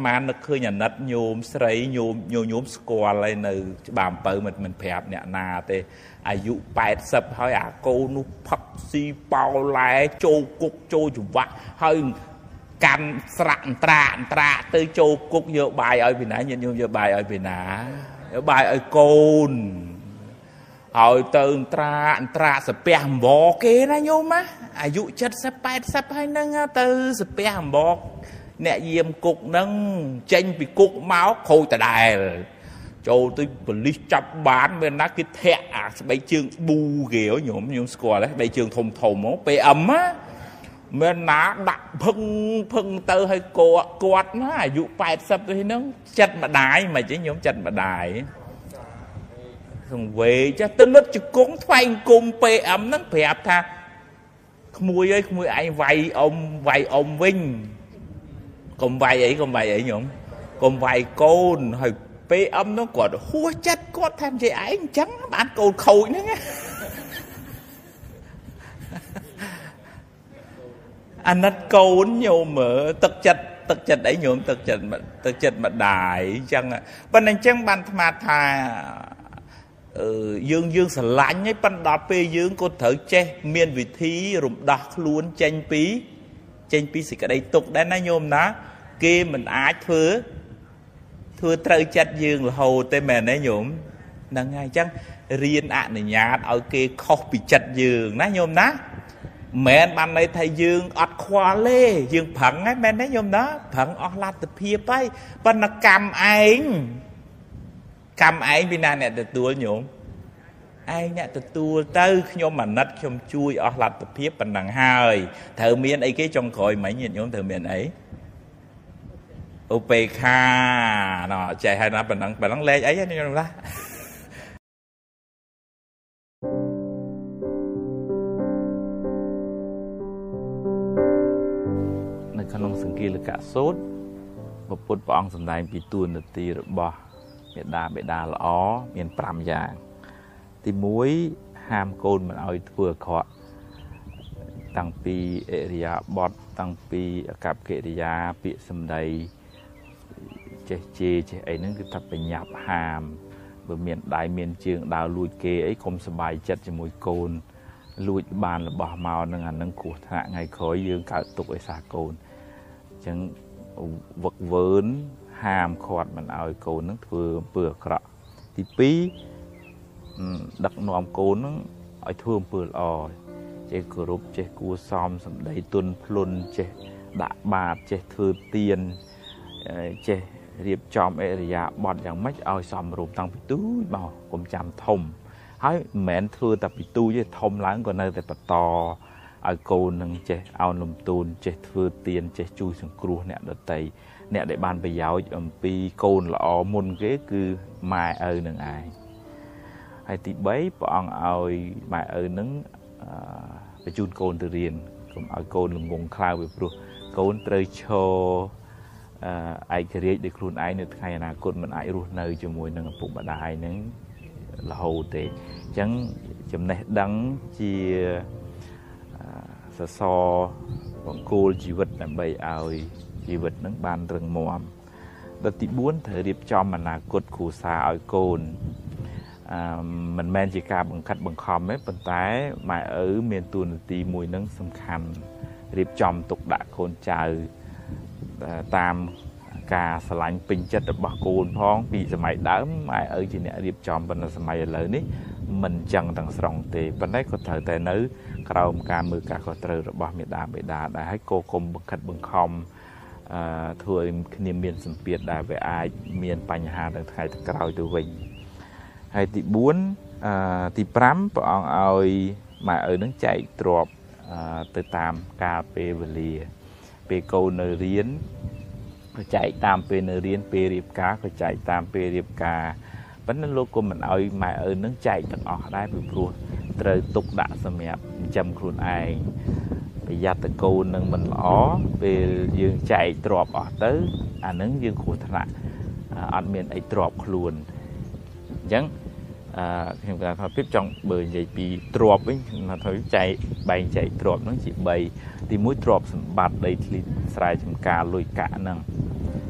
man nó khơi nhà nát nhôm sấy nhôm squall này nơi bàm bờ mình phẹp nè nà têอายุ80ហើយអាកូននោះផឹកស៊ីប៉ោឡែចូលគុកចូលច្រវាក់ហើយកាន់ស្រាក់អន្ត្រាទៅចូលគុកយកបាយឲ្យពីណាញាតិញោមយកបាយឲ្យពីណាយកបាយឲ្យកូនឲ្យទៅអន្ត្រាសាពះអម្បគេណាញោមណាអាយុ70 80ហើយហ្នឹងទៅសាពះអម្បអ្នកយាមគុកហ្នឹងចេញពីគុកមកខូចដដែលចូលទៅប៉ូលីសចាប់បានមានណាគេធាក់អាស្បែកជើងប៊ូគេញោមស្គាល់ទេស្បែកជើងធំហ្មង PM ណាមានណាដាក់ភឹងទៅឲ្យគាត់ណាអាយុ80ទៅហ្នឹងចិត្តម្ដាយមិនអីញោមចិត្តម្ដាយសង្វេចាស់ទៅលុតជង្គង់ថ្វាយអង្គម PM ហ្នឹងប្រាប់ថាក្មួយអើយក្មួយឯងវាយអ៊ំវិញកុំវាយអីញោមកុំវាយកូនហើយPM នោះគាត់ហួសចិត្តគាត់ថានិយាយឯងអញ្ចឹងបានកូនខូចហ្នឹងអាណិតកូនញោមមើលទឹកចិត្តអីញោមទឹកចិត្តម្ដាយអញ្ចឹងប៉ុន្តែអញ្ចឹងបានអាត្មាថាយើងស្រឡាញ់ឯងប៉ុន្តែដល់ពេលយើងក៏ត្រូវចេះមានវិធីរំដោះខ្លួនចេញពីសេចក្តីទុក្ខដែរណាញោមណាគេមិនអាចធ្វើត្រូវចិត្តយើងរហូតទេមែនទេញោមហ្នឹងហើយអញ្ចឹងរៀនអនុញ្ញាតឲ្យគេខុសពីចិត្តយើងណាញោមណាមែនបានន័យថាយើងអត់ខ្វល់ទេយើងប្រឹងហ្នឹងមែនទេញោមណាប្រឹងអស់លទ្ធភាពហើយប៉ុន្តែកម្មឯងពីណាអ្នកទទួលញោមឯងអ្នកទទួលទៅខ្ញុំអាណិតខ្ញុំជួយអស់លទ្ធភាពប៉ុណ្ណឹងហើយត្រូវមានអីគេចុងក្រោយមិញញាតិញោមត្រូវមានអីឧបេក្ខាណោះចេះហើយណាប៉ុណ្ណឹងលេខអីញោមណានៅក្នុងសង្កេលកសូត្រពុទ្ធព្រះអង្គសម្ដែងពីទួនាទីរបស់មេដាបេដាល្អមាន5យ៉ាងទី1ហាមកូនមិនឲ្យធ្វើអាក្រក់តាំងពីអរិយាបថតាំងពីអកប្បកិរិយាពាក្យសម្ដីចេះជេរចេះអីហ្នឹងគឺថាបញ្ញត្តិហាមបើមានដៃមានជើងដើរលួចគេអីកុំសប្បាយចិត្តជាមួយកូនលួចបានរបស់មកហ្នឹងអាហ្នឹងគ្រោះថ្នាក់ថ្ងៃក្រោយយើងកើតទុកឲ្យសារកូនអញ្ចឹងវឹកវើហាមឃាត់មិនឲ្យកូនហ្នឹងធ្វើអំពើអាក្រក់ទី2ដឹកនាំកូនហ្នឹងឲ្យធ្វើអំពើល្អចេះគោរពចេះគួរសមសម្ដីទន់ភ្លន់ចេះដាក់បាតចេះធ្វើទានចេះរៀបចំអរិយាបថយ៉ាងម៉េចឲ្យសមរម្យតាំងពីទូចមកកុំចាំធំហើយមិនមែនធ្វើតែពីទូចទេធំឡើងក៏នៅតែបន្តឲ្យកូននឹងចេះឲ្យលំទូនចេះធ្វើទានចេះជួយសង្គ្រោះអ្នកដទៃអ្នកដែលបានប្រយោជន៍អំពីកូនល្អមុនគេគឺម៉ែឪនឹងឯងហើយទី3ព្រះអង្គឲ្យម៉ែឪនឹងបញ្ជូនកូនទៅរៀនកុំឲ្យកូនល្ងងខ្លៅពីព្រោះកូនត្រូវឈរឯករាជ្យដោយខ្លួនឯងនៅថ្ងៃអនាគតមិនអាចរស់នៅជាមួយនឹងឪពុកម្ដាយនឹងរហូតទេអញ្ចឹងចំណេះដឹងជាសសរបង្គោលជីវិតដើម្បីឲ្យជីវិតនឹងបានរឹងមាំដល់ទី4ត្រូវរៀបចំអនាគតគ្រួសារឲ្យកូនមិនមែនជាការបង្ខិតបង្ខំទេប៉ុន្តែម៉ែឪមានតួនាទីមួយនឹងសំខាន់រៀបចំទុកដាក់កូនចៅតាមការស្រឡាញ់ពេញចិត្តរបស់កូនផងពីសម័យដើមម៉ែឪជាអ្នករៀបចំប៉ុន្តែសម័យឥឡូវនេះមិនចឹងទាំងស្រុងទេប៉ុន្តែក៏ត្រូវតែនៅក្រោមការមើលការខុសត្រូវរបស់មេដាបេដាដែរហើយក៏កុំបង្ខិតបង្ខំធ្វើឲ្យគ្នាមានសម្ពាធដែលវាអាចមានបញ្ហានៅថ្ងៃក្រោយទៅវិញហើយទី4ទី5ព្រះអង្គឲ្យម៉ែឪនឹងចែកទ្រព្យទៅតាមកាលពេលវេលាពេលកូននៅរៀនក៏ចែកតាមពេលនៅរៀនពេលរៀបការក៏ចែកតាមពេលរៀបការប៉ុន្តែលោកក៏មិនឲ្យម៉ែឪនឹងចែកទាំងអស់ដែរពីព្រោះត្រូវទុកដាក់សម្រាប់ចិញ្ចឹមខ្លួនឯងប្រយ័ត្នតែកូននឹងមិនល្អពេលយើងចែកទ្រព្យអស់ទៅអានឹងយើងគ្រោះថ្នាក់អត់មានអីទ្រព្យខ្លួនអញ្ចឹងខ្ញុំគាត់ថាពីចង់បើនិយាយពីទ្រព្យវិញថាទៅចែកបែងចែកទ្រព្យហ្នឹងជា3ទី1ទ្រព្យសម្បត្តិដីធ្លីស្រែចម្ការលុយកាក់ហ្នឹង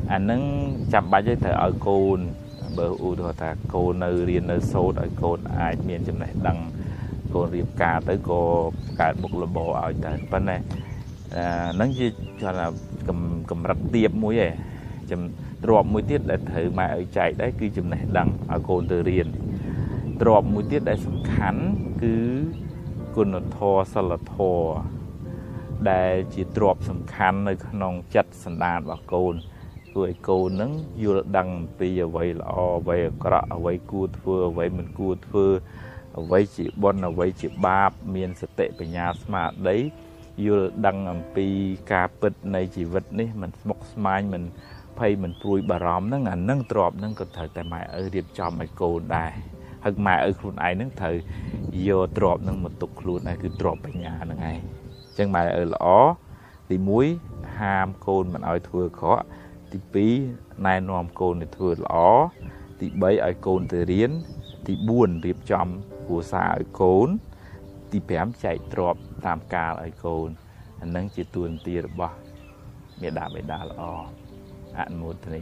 anh nâng chăm bạch với thầy ở côn bờ u thôi ta côn nơi riêng nơi số ở côn ai miền trong này đằng côn riêng cả tới cô cả một là bộ ở tại bên này nâng chi cho là cầm rạch tiệp mũi vậy chấm drop mũi tiết để thử mà ở chạy đấy cứ chấm này đằng ở côn từ riêng drop mũi tiết để sắm khánh cứ côn là thò sao là thò để chỉ drop sắm khánh nơi nòng chặt sàn đàn vào côn tuổi cô nâng vô đăng bây giờ vậy là vậy cả vậy cút phơ vậy mình cút phơ vậy chỉ bon vậy chỉ ba miền sẽ tệ về nhà smart đấy vô đăng pi cà pít này chỉ vật ní mình mọc smile mình pay mình pui bà róm nâng ảnh nâng drop nâng có thời tại mày ở điệp cho mày cô đài hoặc mày ở khuôn ai nâng thời vô drop nâng một tục luôn này cứ drop về nhà nâng ngày chẳng mày ở lõ thì muối ham côn mình ở thua khó thì bí này nòm côn thì thừa lõ thì bấy ở côn từ riến thì buồn điệp trong của xa ở côn thì bém chạy drop tam ca ở côn nâng chỉ tuần tia bỏ mẹ đá lõ ăn một này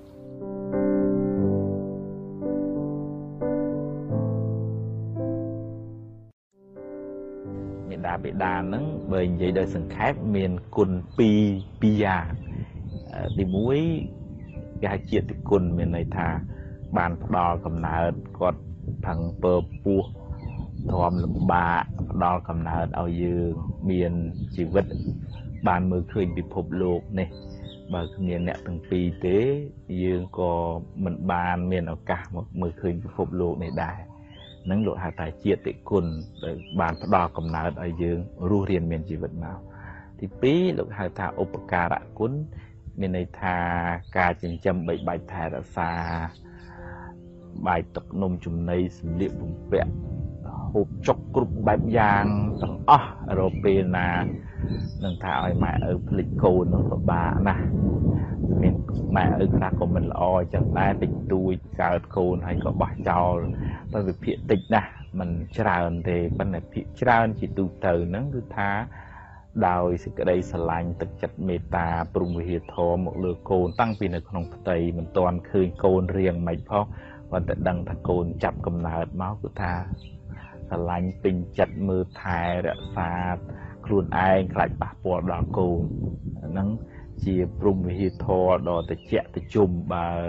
mẹ đá nâng bởi vậy đời sừng khác miền côn pi pia thì muối cái chuyện thì côn miền này thà bàn đo cầm nợ còn thằng bờ pua thòm bà đo cầm nợ ao dư miền chỉ vật bàn mưa khơi bị phụp luộc này bà miền nẹt từng pi tế dương có mình bàn miền ở cả một mưa khơi bị phụp luộc này đài nắng lộ hà tài chuyện thì côn bàn đo cầm nợ ao dương ru riêng miền chỉ vật nào thì pí lộ hà thà upakara cuốn miền này thà ca chỉnh châm bảy bài thà đã xa bài tập nôm chùm này xử liệu vùng vẹn hộp chọc cục bài giang tầng rồi bên là nâng thà ở mẹ ở lịch cô nó có bà nè miền mẹ ở ra của mình là chẳng ai tịch tôi cả cô hay có bà cháu bởi vì phía tịch nè mình tràn thì bên này phía tràn chỉ tu từ nó cứ thà đào sự cái đây sờ lạnh thực chất meta prum hiệt thò một lừa côn tăng vì nó không tây mình toàn khơi côn riêng mày phó và tận đằng thằng côn chập cầm nợ máu của ta sờ lạnh tình chặt mưa thai đã xa khuôn ai lại bạc bỏ đỏ côn nắng chỉ prum hiệt thò đỏ từ chẹt từ chùm bà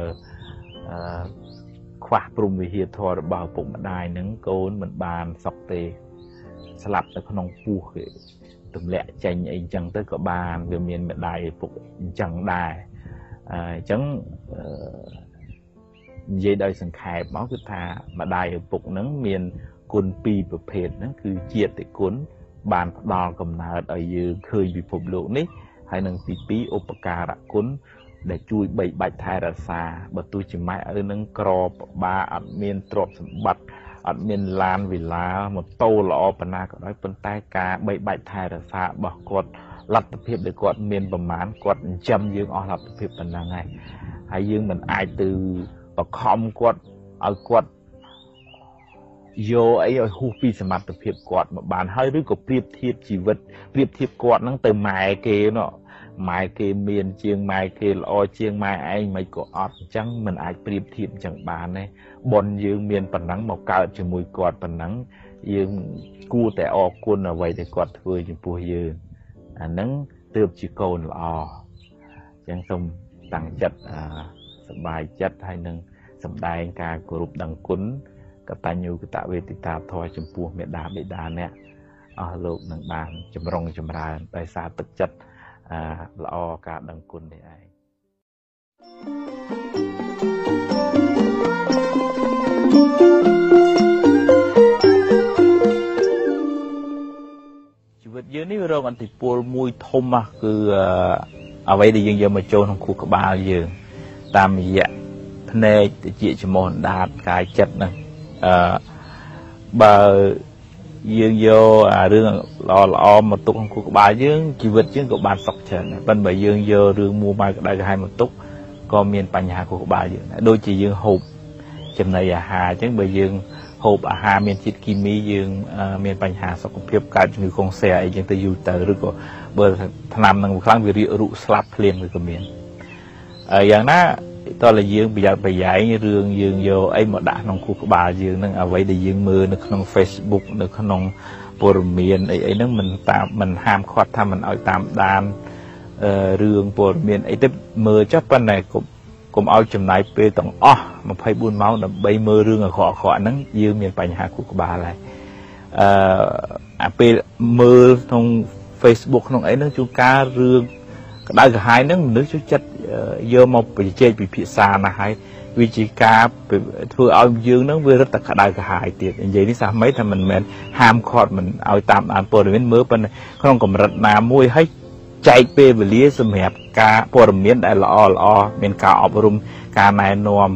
khoa prum hiệt thò bảo bụng đài nắng côn mình bàn sọc tê sập ở con phu tụm lẹ chành ấy chẳng tới có bàn về miền mẹ đài phục chẳng đài chẳng dây đời sừng khai máu cứ thà mà đài phục nắng miền côn pi bậc phệt nó cứ triệt để cuốn bàn đo cầm nợ ở dưới khơi bị phục lộ nít hay năng tí pí opaka đã cuốn để chui bảy bạch thai ra xa bởi tôi chỉ mãi ở nâng crop ba ở miền trộm bạch ở miền Lan vì là một tô lọ phần nào có nói phần tay cá bảy bạch thai ra xa bỏ quạt lật tập hiệp để quạt miền bầm mán quạt châm dương ở lật tập hiệp phần nào này hay dương mình ai từ và không quạt ở quạt vô ấy ở khu phi sầm tập hiệp quạt mà bàn hơi đứa có priệp thiệp chỉ vật priệp thiệp quạt nó từ mài kê nó mài kê miền chiêng mài kê lo chiêng mài anh mấy có ọt chẳng mình ai priệp thiệp chẳng bàn này bồn dương miền phần nắng màu cao chỉ mùi quạt phần nắng dương cuaแต่ออกquân ở vậy thì quạt thôi chỉ bùi dương nắng tướp chỉ cồn là chẳng xong tăng chất bài chất hay nâng sầm đai ca của rụp đằng cuốn cả tay nhu cái tạo về thì tạo thôi chấm pua mẹ đá nè lục nâng bàn chấm rong chấm ra tại sao thực chất lo cả đằng cuốn để ai chỉ vật dưới ní rồi anh thì pua mùi thôm mà cứ ở vậy thì giờ mà trôn trong khu cả ba giờ tam dạ nè chị chỉ mòn đạt cái chất này bà dương vô rương lo một túc của bà dương chỉ vật chứ của bà sọc trần bên bà dương vô rương mua mai đại hai một túc còn miền bành hà của bà dương đôi chỉ dương hộp chừng này hà chứ bà dương hộp hà miền chít kim mỹ dương miền bành hà sọc phiếp cả người con xe ấy chẳng tới du tới rồi có bờ tham năng một kháng vì rượu slap liền với cái miền យ៉ាងណាតើយើងប្រយ័ត្នប្រយែងរឿងយើងយកអីមកដាក់ក្នុងខួរក្បាលយើងនឹងអ្វីដែលយើងមើលនៅក្នុង Facebook នៅក្នុងព័ត៌មានអីហ្នឹងមិនហាមឃាត់ថាមិនឲ្យតាមដានរឿងព័ត៌មានអីទៅមើលចុះប៉ុន្តែកុំឲ្យចំណាយពេលទាំងអស់24ម៉ោងដើម្បីមើលរឿងអាក្រក់ហ្នឹងយើងមានបញ្ហាខួរក្បាលហើយអាពេលមើលក្នុង Facebook ក្នុងអីហ្នឹងជួនកាលរឿងក្តៅក្រហាយហ្នឹងមនុស្សចូលចិត្តយកមកប្រជែកពិភាក្សាណាស់ហើយវិជាការធ្វើឲ្យយើងហ្នឹងវារឹតតែក្តៅក្រហាយទៀតនិយាយនេះសាសមីថាមិនមែនហាមឃាត់មិនឲ្យតាមដានព័ត៌មានមើលប៉ុន្តែក្នុងកម្រិតណាមួយហើយចែកពេលវេលាសម្រាប់ការព័ត៌មានដែលល្អមានការអប់រំការណែនាំ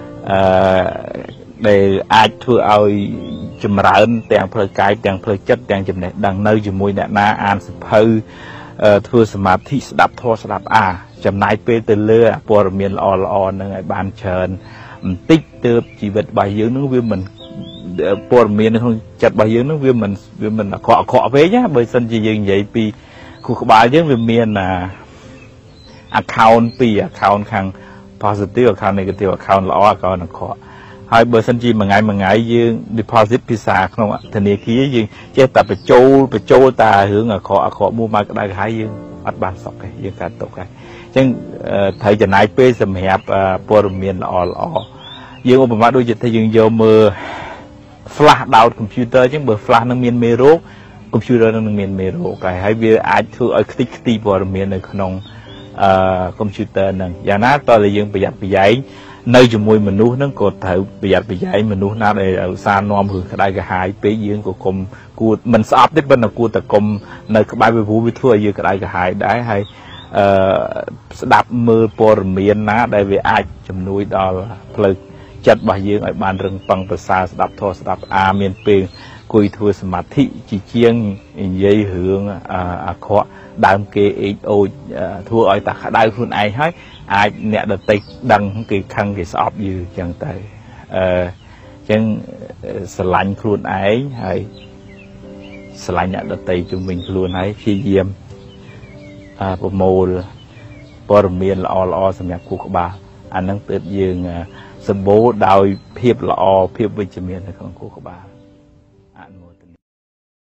ដែលអាចធ្វើឲ្យចម្រើនទាំងផ្លូវកាយទាំងផ្លូវចិត្តទាំងចំណេះដឹងនៅជាមួយអ្នកណាអានសភៅធ្វើសមាធិស្ដាប់ធម៌ស្ដាប់ចំណាយពេលទៅលើព័ត៌មានល្អហ្នឹងឲ្យបានច្រើនបន្តិចទៅជីវិតរបស់យើងនឹងវាមិនព័ត៌មាននៅក្នុងចិត្តរបស់យើងនឹងវាមិនអាក្រក់ពេកណាបើមិនជាយើងនិយាយពីខួរក្បាលយើងវាមានaccount ពីរ account ខាង positive account negative account ល្អ account អាក្រក់ហើយបើសិនជាមួយថ្ងៃយើង deposit ភាសាក្នុងធនាគារយើងចេះតែបញ្ចូលតារឿងអាក្រក់មួយមកក្តៅក្រហាយយើងអត់បានសុខទេយើងកើតទុកហើយអញ្ចឹងត្រូវចំណាយពេលសម្រាប់ព័ត៌មានល្អយើងឧបមាដូចជាថាយើងយកមើល flash ដោត computer អញ្ចឹងបើ flash នឹងមានមេរោគ computer នឹងមានមេរោគហើយវាអាចធ្វើឲ្យខ្ទេចខ្ទីព័ត៌មាននៅក្នុងcomputer ហ្នឹងយ៉ាងណាតើយើងប្រយ័ត្នប្រយែងនៅជាមួយមនុស្សហ្នឹងក៏ត្រូវប្រយ័ត្នប្រយែងមនុស្សណាដែលឧស្សាហ៍នាំរឿងក្តៅក្រហាយពេកយើងក៏គុំគួរមិនស្អប់ទេប៉ុន្តែគួរតែគុំនៅក្បែរវាព្រោះវាធ្វើឲ្យយើងក្តៅក្រហាយដែរហើយស្ដាប់មើលព័ត៌មានណាដែលវាអាចជំនួយដល់ផ្លូវចិត្តរបស់យើងឲ្យបានរឹងប៉ឹងប្រសើរស្ដាប់ធម៌ស្ដាប់មានពេលគួយធ្វើសមាធិជាងនិយាយរឿងអាក្រក់ដើមគេអេកអូចធ្វើឲ្យតាក្តៅខ្លួនឯងហើយអាចអ្នកដតីដឹងគេខឹងគេស្អប់យឺអញ្ចឹងទៅអញ្ចឹងស្រឡាញ់ខ្លួនឯងហើយស្រឡាញ់អ្នកដតីជុំវិញខ្លួនហើយព្យាយាមប្រមូលព័ត៌មានល្អសម្រាប់ខួរក្បាលអានឹងទើបយើងសម្បូរដោយភាពល្អភាពវិជ្ជមាននៅក្នុងខួរក្បាល